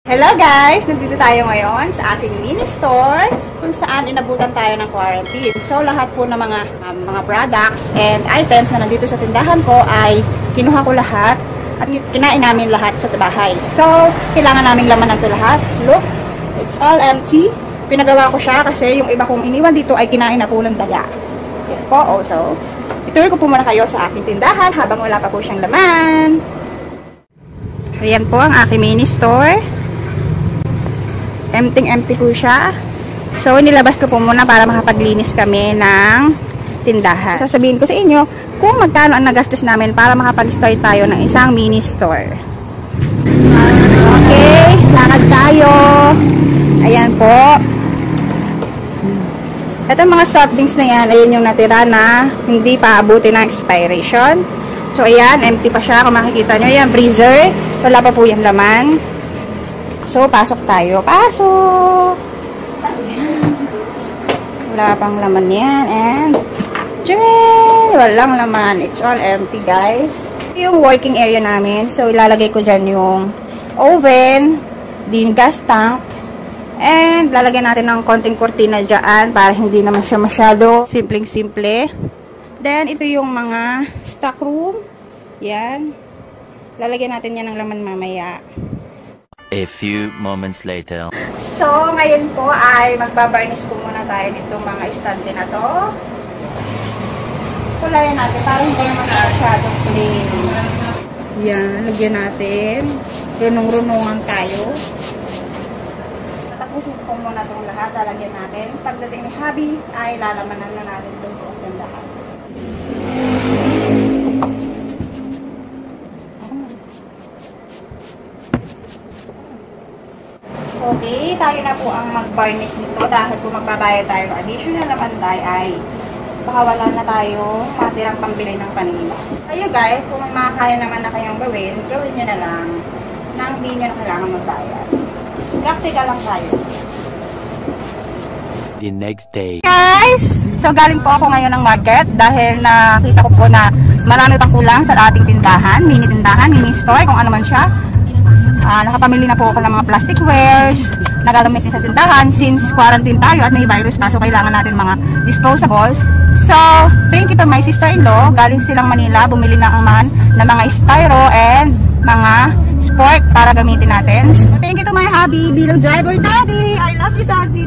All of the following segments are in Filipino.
Hello guys! Nandito tayo ngayon sa aking mini store kung saan inabutan tayo ng quarantine. So lahat po ng mga products and items na nandito sa tindahan ko ay kinuha ko lahat at kinain namin lahat sa bahay. So kailangan naming laman ito lahat. Look, it's all empty. Pinagawa ko siya kasi yung iba kong iniwan dito ay kinain na po ng daga. Yes po, also. Ituloy ko po muna kayo sa aking tindahan habang wala pa po siyang laman. Ayan po ang aking mini store. Empty po siya. So, nilabas ko po muna para makapaglinis kami ng tindahan. Sasabihin ko sa inyo kung magkano ang nagastos namin para makapag-start tayo ng isang mini store. Okay, lakad tayo. Ayan po. Ito mga soft drinks na yan, ayun yung natira na hindi pa abutin ng expiration. So, ayan, empty pa siya. Kung makikita nyo, ayan, freezer. Wala pa po yung laman. So, pasok tayo. Pasok! Wala pang laman yan. And, dyan! Walang laman. It's all empty, guys. Yung working area namin. So, ilalagay ko dyan yung oven, din gas tank, and lalagyan natin ng konting kortina dyan para hindi naman siya masyado simpleng-simple. Then, ito yung mga stock room. Yan. Lalagyan natin yan ng laman mamaya. A few moments later. So, ngayon po ay magbabarnish po muna tayo nitong mga estante na to. Kulayan natin para hindi naman masyadong plain. Yan, lagyan natin. Runong-runungan tayo. Tapusin po muna itong lahat. Lalagyan natin. Pagdating ni Habi ay lalamanan na natin itong buong gandahan. Okay, tayo na po ang mag-varnish nito dahil kung magbabayad tayo ng additional naman tayo ay baka na tayo matirang pambili ng panila. Kayo guys, kung makakaya naman na kayong gawin nyo na lang nang hindi nyo na kailangan magbayad. Practical lang tayo. The next day. Guys, so galing po ako ngayon ng market dahil nakita ko po na marami pang kulang sa ating tindahan, mini store, kung ano man siya. Nakapamili na po ako ng mga plastic wares na gagamit din sa tindahan since quarantine tayo at may virus pa, so kailangan natin mga disposables. So, thank you to my sister-in-law. Galing silang Manila, bumili na man ng mga styro and mga sport para gamitin natin. Thank you to my hubby, bilang driver, Daddy! I love you, Daddy!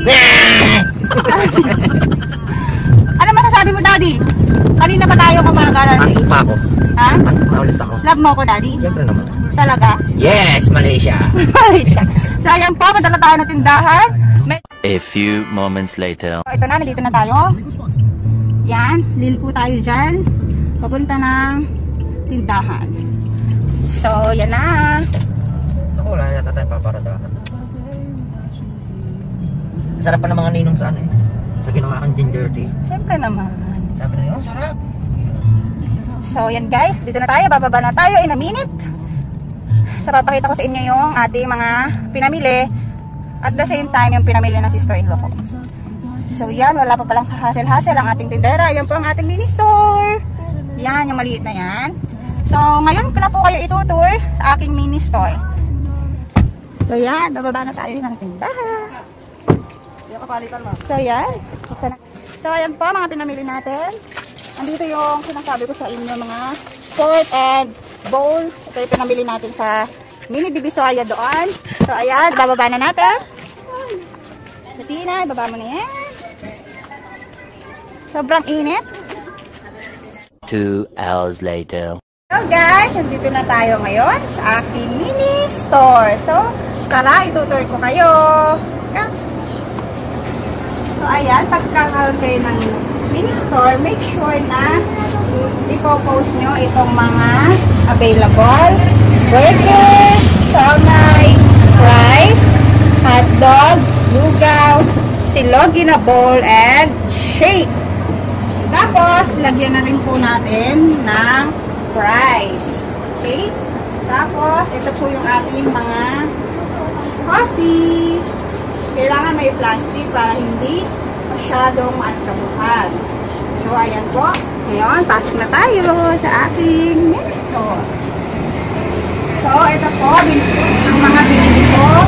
Ano masasabi mo, Daddy? Kanina pa tayo kumagaran. Pasok pa ako. Ha? Pasok pa ulit ako. Love mo ako, Daddy? Siyempre naman. Talaga? Yes, Malaysia! So, ayan po, madala tayo ng tindahan. A few moments later. So, ito na, nandito na tayo. Yan, lil po tayo dyan. Papunta ng tindahan. So, yan na. Ako, wala yata tayo paparadahan. Sarap pa ng mga ninong sa ano eh. Sa ginawa kang ginger tea. Siyempre naman. Sabi na yun, sarap. So, yan guys, dito na tayo. Bababa na tayo in a minute. So, papakita ko sa inyo yung ating mga pinamili. At the same time, yung pinamili ng sister-in-law ko. So, yan. Wala pa palang hassle-hassle ang ating tindera. Yan po ang ating mini store. Yan, yung maliit na yan. So, ngayon ko na po kayo itutour sa aking mini store. So, yan. Bababa na tayo ng tindahan. So, yan. So, ayan po mga pinamili natin. Andito yung sinasabi ko sa inyo mga sport and bowl. Ito yung pinamili natin sa mini divisoria doon. So, ayan. Bababa na natin. Sa Tina, baba mo na yan. Sobrang init. 2 hours later. So, guys. Nandito na tayo ngayon sa aking mini store. So, tara, itutur ko kayo. So, ayan. Pagkakaroon kayo ng mini store, make sure na i-post nyo itong mga available burger, saunay, fries, hotdog, lugaw, silog na bowl, and shake. Tapos, lagyan na rin po natin ng fries. Okay? Tapos, ito po yung ating mga coffee. Kailangan may plastic para hindi masyadong maantabuhan. So, ayan po. Ngayon, pasok na tayo sa ating mini store. So, ito po, ang mga binili ko.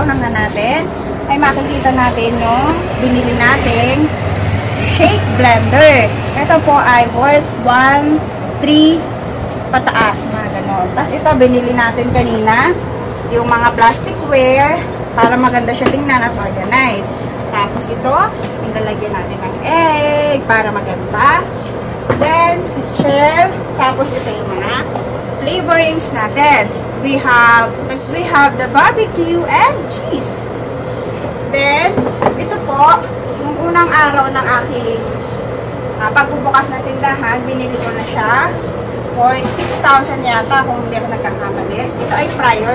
sa unahan natin, ay makikita natin yung binili nating shake blender. Ito po ay worth 1.3 pataas, mga ganon. Tapos ito, binili natin kanina, yung mga plasticware, para maganda siya tingnan at organize. Tapos ito, nilalagyan natin ng egg, para maganda. Then, chair. Tapos ito yung mga flavorings natin. We have the barbecue and cheese. Then, ito po, yung unang araw ng aking pagbubukas ng tindahan, binili ko na siya for 6,000 yata kung hindi ako nagkakamali. Ito ay fryer.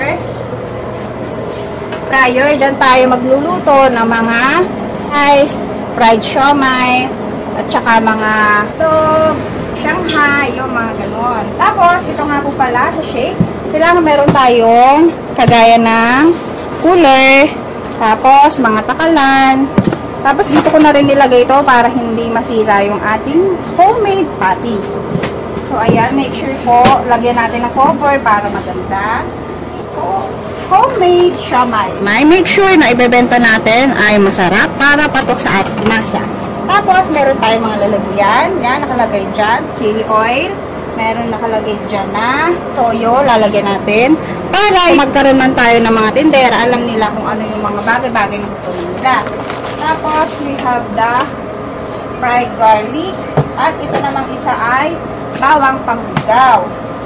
Fryer, dyan tayo magluluto ng mga rice, fried siomai, at saka mga Shanghai, yung mga ganon. Tapos, ito nga po pala sa shake, kailangan meron tayong kagaya ng cooler, tapos mga takalan. Tapos dito ko na rin nilagay ito para hindi masira yung ating homemade patties. So ayan, make sure po lagyan natin ng cover para maganda. Ito, homemade siomai. May make sure na ibebenta natin ay masarap para patok sa ating masa. Tapos meron tayong mga lalagyan. Yan, nakalagay dyan, chili oil. Meron nakalagay dyan na toyo, lalagyan natin. Para magkaroon man tayo ng mga tindera, alam nila kung ano yung mga bagay-bagay na tutuloy nila. Tapos, we have the fried garlic. At ito namang isa ay bawang panglugaw.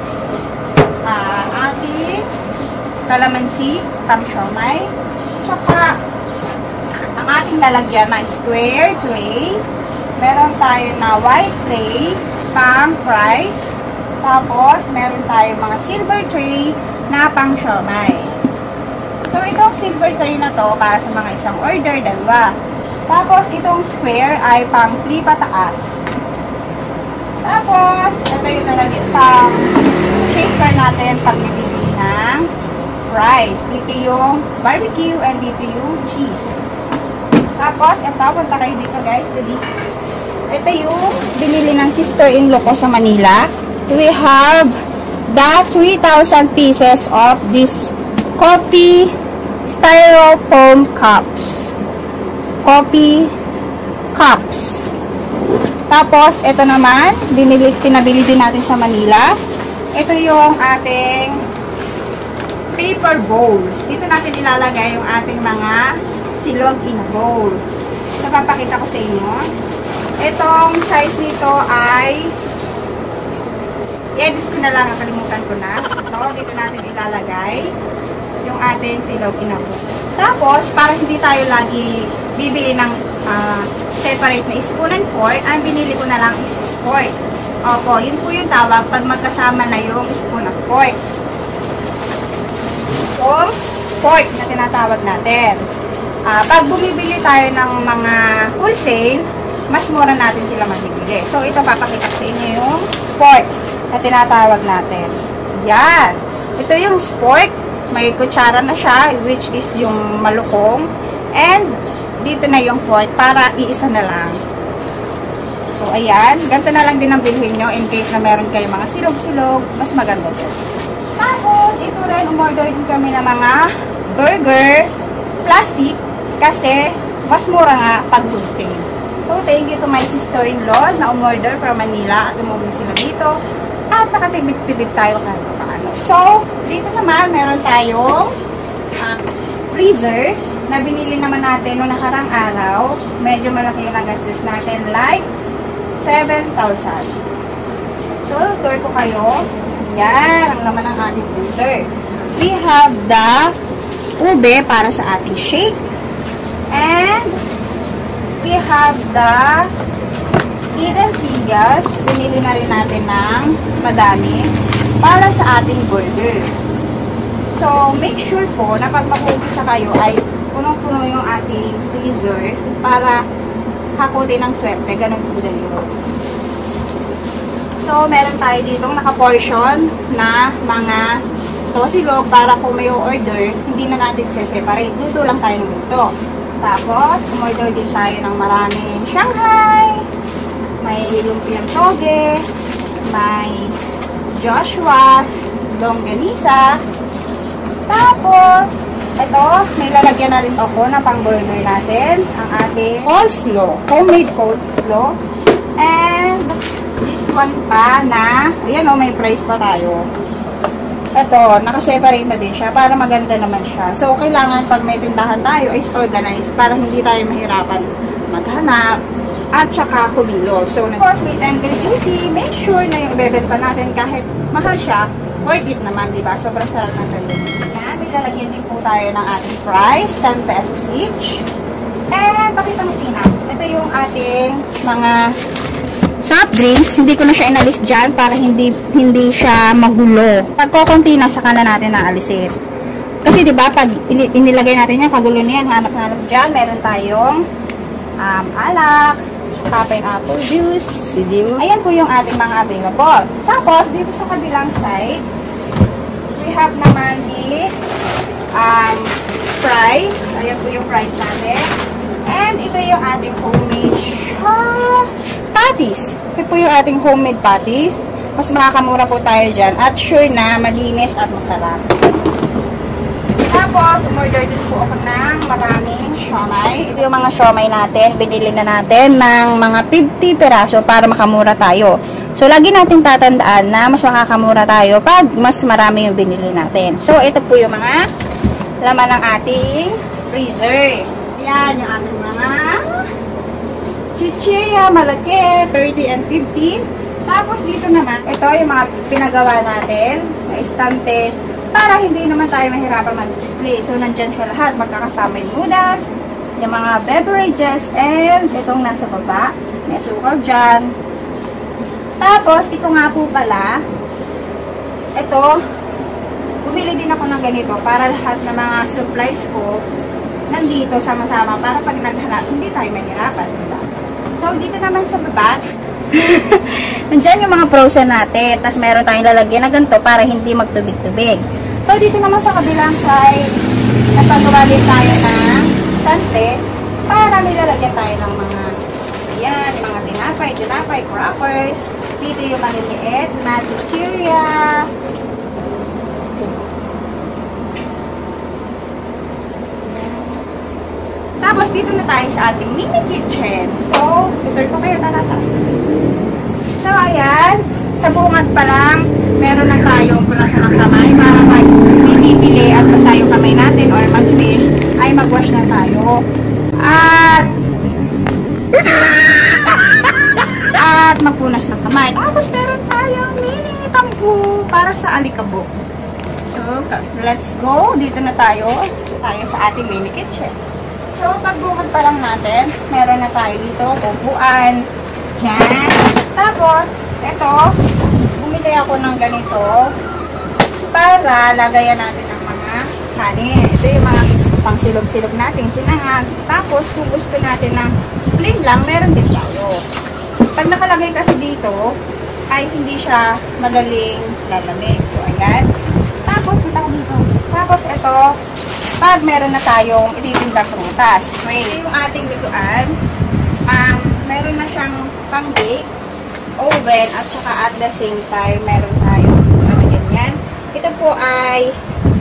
Ating kalamansi, pang siomai. Tsaka, ang ating lalagyan na square tray. Meron tayo na white tray, pang fries. Tapos, meron tayong mga silver tray na pang siomai. So, itong silver tray na to, para sa mga isang order, dalawa. Tapos, itong square ay pang 3 pataas. Tapos, ito yung nalagyan pang shaker natin pag bibili ng fries. Dito yung barbecue and dito yung cheese. Tapos, ito, punta kayo dito guys. Ito yung binili ng sister-in-law ko sa Manila. We have the 3,000 pieces of this coffee styrofoam cups. Coffee cups. Tapos, ito naman, pinabili din natin sa Manila. Ito yung ating paper bowl. Dito natin ilalagay yung ating mga silog in a bowl. So, papakita ko sa inyo. Itong size nito ay i-edit ko na lang, nakalimutan ko na. Ito, dito natin ilalagay yung ating silog in a bowl. Tapos, para hindi tayo lagi bibili ng separate na spoon and fork, ang binili ko na lang is fork. Opo, yun po yung tawag pag magkasama na yung spoon at fork. So, fork na tinatawag natin. Pag bumibili tayo ng mga wholesale, mas mura natin sila mabibili. So, ito papakita ko sa inyo yung fork na tinatawag natin. Yan. Ito yung fork. May kutsara na siya, which is yung malukong. And, dito na yung fork para iisa na lang. So, ayan. Ganito na lang din ang bilhin nyo in case na meron kayo mga silog-silog. Mas maganda din. Tapos, ito rin, umorder din kami ng mga burger, plastic, kasi mas mura nga pag wholesale. So, thank you to my sister-in-law na umorder from Manila at umuwi sila dito. At nakatibid-tibid tayo kahit paano. So, dito naman, meron tayong freezer na binili naman natin noong nakarang araw. Medyo malaki yung nagastos natin, like 7,000. So, tour ko kayo. Yan, ang laman ng ating freezer. We have the ube para sa ating shake. And we have the hidden singles. Binili na rin natin ng madami para sa ating burger. So, make sure po na pag mag-umpisa kayo ay punong-puno yung ating freezer para hakutin ng swerte. Ganun po din yun. So, meron tayo dito naka-portion na mga tosilog para kung may order, hindi na natin separate. Luto lang tayo ng luto. Tapos, umorder din tayo ng maraming Shanghai, may lumpiang toge, may Joshua's, longganisa. Tapos, ito, may lalagyan na rin ako na pang burger natin. Ang ating coleslaw. Homemade coleslaw. And this one pa na, ayan o, may price pa tayo. Ito, nakaseparate na din siya para maganda naman siya. So, kailangan pag may tindahan tayo is organized para hindi tayo mahirapan maghanap at saka kumilos. So, of course, with Angry Beauty, make sure na yung ibebenta natin kahit mahal siya, worth it naman, diba? Sobrang sarap ng ganyan. Yan, may lalagyan din po tayo ng ating fries, 10 pesos each. And, pakita mo, Tina. Ito yung ating mga soft drinks. Hindi ko na siya inalis dyan para hindi siya magulo. Pag kukunti na, saka na natin naalisin. Kasi, diba, pag inilagay natin yan, kagulo na yan, hanap-hanap dyan, meron tayong alak, pineapple juice. Ayan po yung ating mga available. Tapos, dito sa kabilang side, we have naman the fries. Ayan po yung fries natin. And ito yung ating homemade patties. Ito po yung ating homemade patties. Mas makakamura po tayo dyan. At sure na, malinis at masarap. Tapos, umorder din po ako ng maraming siomai. Ito yung mga siomai natin. Binili na natin ng mga 50 peraso para makamura tayo. So, lagi natin tatandaan na mas makakamura tayo pag mas marami yung binili natin. So, ito po yung mga laman ng ating freezer. Ayan, yung ating mga chichirya, malaki, 30 and 15. Tapos, dito naman, ito yung mga pinagawa natin na estante para hindi naman tayo mahirapan mag-display. So, nandyan siya lahat. Magkakasama yung noodles, yung mga beverages, and itong nasa baba. May asukal dyan. Tapos, ito nga po pala, ito, bumili din ako ng ganito para lahat ng mga supplies ko nandito sama-sama para pag naghanap, hindi tayo mahirapan. Diba? So, dito naman sa baba, nandyan yung mga frozen natin. Tapos, meron tayong lalagyan na ganito para hindi magtubig-tubig. So, dito naman sa kabilang side, napagawa din tayo ng stante para nilalagyan tayo ng mga yan, mga tinapay, crackers. Dito yung maliliit na chichirya. Tapos, dito na tayo sa ating mini kitchen. So, tutor ko kayo, tara. So, ayan. Sa bungad pa lang, meron na tayong pulasan ng kamay para pag pinipili at basa yung kamay natin or mag-fill, ay mag-wash na tayo. At magpunas ng kamay. Tapos meron tayong mini tampo para sa alikabok. So, let's go. Dito na tayo sa ating mini kitchen. So, pagbukod pa lang natin, meron na tayo dito, upuan, dyan. Tapos, ito, bumili ako ng ganito para lagayan natin ng mga kanin. Ito yung mga pangsilog-silog natin, sinangag. Tapos, kung gusto natin ng plain lang, meron din tayo. Pag nakalagay kasi dito, ay hindi siya madaling lalamig. So, ayan. Tapos, punta ko dito. Tapos, ito, pag meron na tayong ititindang prutas. Ito yung ating lutuan. Meron na siyang pang-bake, oven, at saka at the same time, meron tayong ganyan. Ito po ay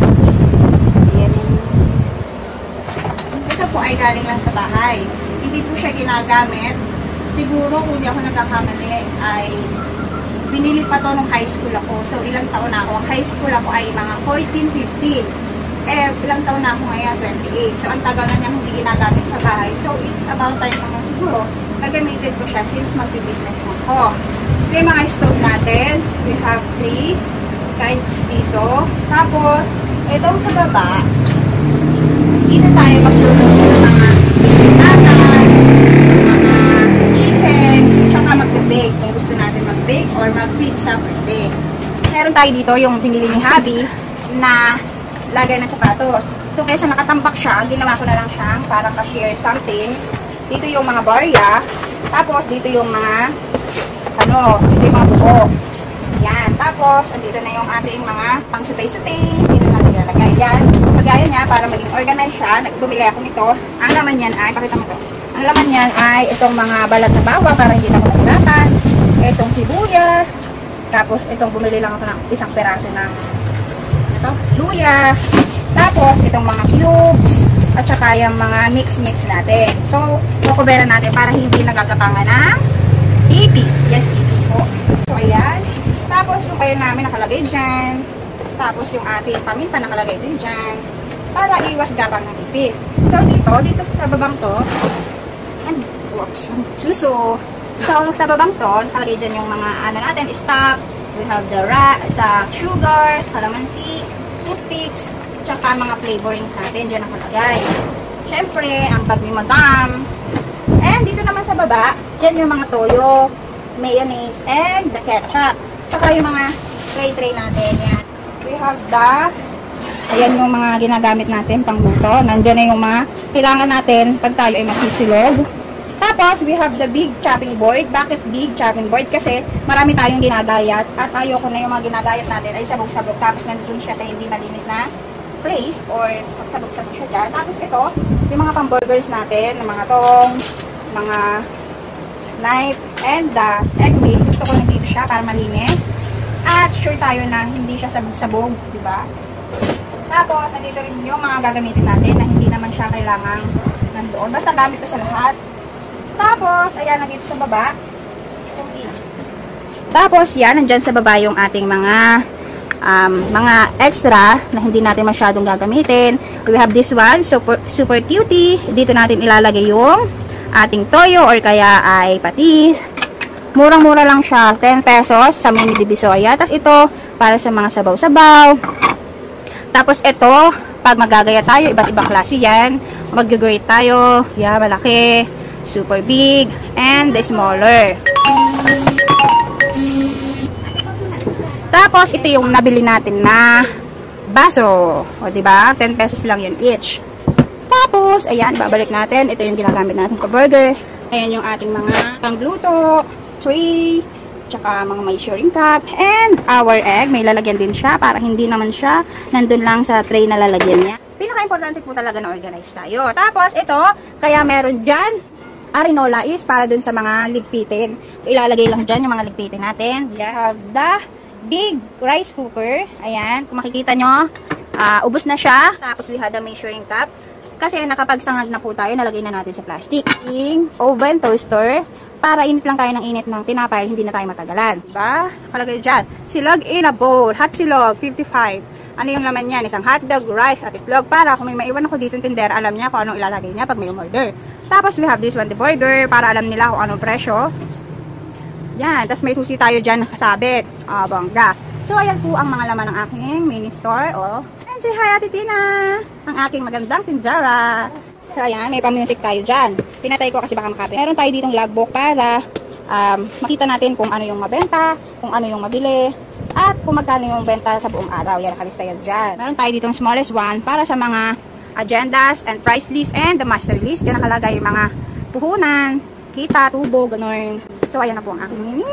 galing lang sa bahay. Hindi po siya ginagamit. Siguro, kung di ako nagkakamali, ay binili pa to nung high school ako. So, ilang taon na ako? Ang high school ako ay mga 14, 15. Ilang taon na ako ngayon, 28. So, ang tagal na niya hindi ginagamit sa bahay. So, it's about time naman siguro nagamitin ko siya since magbi-business na ako. Ito yung mga stove natin. We have 3 kinds dito. Tapos, itong sa baba, dito tayo magluluto ng mga patatas, mga chicken, tsaka mag-bake. Kung gusto natin mag-bake or mag-pizza, pwede. Meron tayo dito yung binili ni Habi na lagay ng sapatos. So, kaysa nakatambak siya, ginawa ko na lang siyang parang cashier something. Dito yung mga barya. Tapos, dito yung mga dito yung mga buko. Yan. Tapos, andito na yung ating mga pang-sutay-sutay. Dito natin ilalagay. Yan. Pagaya niya, para maging organized siya, bumili ako nito. Ang laman niyan ay, pakita mo to. Ang laman niyan ay itong mga balat na bawa para hindi na kumagulatan. Itong sibuyas. Tapos, itong bumili lang ako ng isang peraso ng luya. Tapos, itong mga cubes, at saka yung mga mix-mix natin. So, kukuberan natin para hindi nagagapangan ng ipis. Yes, ipis po. So, ayan. Tapos, yung kayo namin nakalagay dyan. Tapos, yung ating paminta nakalagay din dyan. Para iwas gapang ng ipis. So, dito sa babang to, suso. So, sa babang to, nakalagay dyan yung mga ano natin, stock. We have the sugar, calamansi, toothpicks, tsaka mga flavorings natin dyan nakalagay. Siyempre, ang bag ni Madam. And dito naman sa baba, dyan yung mga toyo, mayonnaise, and the ketchup. Tsaka yung mga tray natin. Yan. We have ayan yung mga ginagamit natin pang luto. Nandiyan na yung mga kailangan natin pag tayo ay magsisilog. Tapos, we have the big chopping board. Bakit big chopping board? Kasi marami tayong ginagayat at ayoko na yung mga ginagayat natin ay sabog-sabog. Tapos, nandun siya sa hindi malinis na place or pagsabog-sabog siya dyan. Tapos, ito, yung mga pang-burgers natin, mga tongs, mga knife, and the egg whip. Gusto ko nandito siya para malinis. At sure tayo na hindi siya sabog-sabog, diba? Tapos, nandito rin yung mga gagamitin natin na hindi naman siya kailangang nandoon. Basta gamit ko sa lahat. Tapos, ayan, nandito sa baba. Tapos, yan, nandyan sa baba yung ating mga extra na hindi natin masyadong gagamitin. We have this one, super cutie. Dito natin ilalagay yung ating toyo or kaya ay patis. Murang-mura lang siya, 10 pesos sa mini divisoria. Tapos ito, para sa mga sabaw-sabaw. Tapos ito, pag magagaya tayo, iba't ibang klase yan. Mag-grate tayo, yan, malaki, super big, and the smaller. Tapos, ito yung nabili natin na baso. O, diba? 10 pesos lang yun each. Tapos, ayan, babalik natin. Ito yung ginagamit natin sa burger. Ayan yung ating mga pangluto, tray, tsaka mga measuring cup, and our egg. May lalagyan din siya para hindi naman siya nandun lang sa tray na lalagyan niya. Pinaka-importante po talaga na organize tayo. Tapos, ito, kaya meron dyan, arinola is para dun sa mga ligpitin. Ilalagay lang dyan yung mga ligpitin natin. We have the big rice cooker. Ayan, kung makikita nyo, ubos na siya. Tapos we have the measuring cup. Kasi nakapagsangag na po tayo, nalagay na natin sa plastic. Oven toaster, para init lang tayo ng init ng tinapay, hindi na tayo matagalan. Diba? Nakalagay dyan. Silog in a bowl. Hot silog, 55. Ano yung laman yan? Isang hotdog, rice, at itlog. Para kung may maiwan ako dito ng tindera, alam niya kung anong ilalagay niya pag may umorder. Tapos we have this one, the burger, para alam nila kung anong presyo. Yan, tapos may susi tayo dyan nakasabit. Bongga. So, ayan po ang mga laman ng aking mini store. And say hi, Ate Tina! Ang aking magandang tindera. So, ayan, may pa-music tayo dyan. Pinatay ko kasi baka makabi. Meron tayo ditong logbook para makita natin kung ano yung mabenta, kung ano yung mabili, at kung magkano yung benta sa buong araw. Yan, nakalista yan dyan. Meron tayo ditong smallest one para sa mga agendas and price list and the master list. Diyan nakalagay yung mga puhunan, kita, tubo, gano'n. So, ayan na po ang aking mini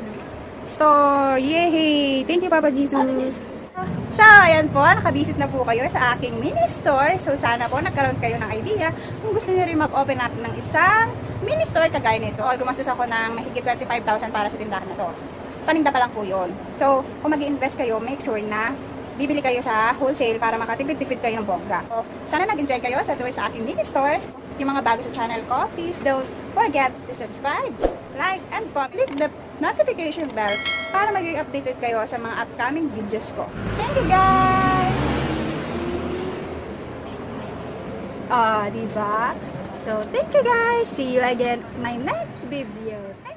store. Yay! Thank you, Papa Jesus. So, ayan po, nakabisit na po kayo sa aking mini store. So, sana po nagkaroon kayo ng idea kung gusto nyo rin mag-open natin ng isang mini store kagaya nito. Or gumastos ako ng mahigit 25,000 para sa tindahan na to. Paninda pa lang po yun. So, kung mag-i-invest kayo, make sure na bibili kayo sa wholesale para makatipid-tipid kayo ng bongga. So, sana nag-enjoy kayo sa aking mini store. Yung mga bago sa channel ko, please don't forget to subscribe, like, and comment. Click the notification bell para maging updated kayo sa mga upcoming videos ko. Thank you, guys! Diba? So, thank you, guys! See you again in my next video.